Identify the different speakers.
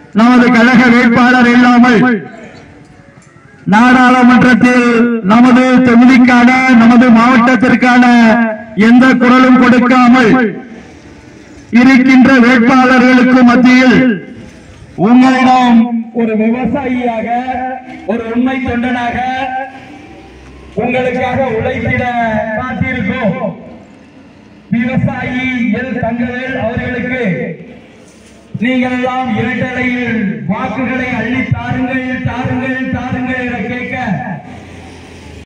Speaker 1: நமது கழக வேட்பாளர் இல்லாமல் நாடாளுமன்றத்தில் நமது தொகுதிக்கான நமது மாவட்டத்திற்கான எந்த குரலும் கொடுக்காமல் இருக்கின்ற வேட்பாளர்களுக்கு மத்தியில் உங்களிடம் ஒரு விவசாயியாக ஒரு உண்மை தொண்டனாக உங்களுக்காக உழைத்திட காத்திருக்கும் விவசாயி எல் தங்கவேல் அவர்களுக்கு நீங்கள் எல்லாம் இரட்டலையில் வாக்குகளை அள்ளி தாருங்கள் தாருங்கள் தாருங்கள்.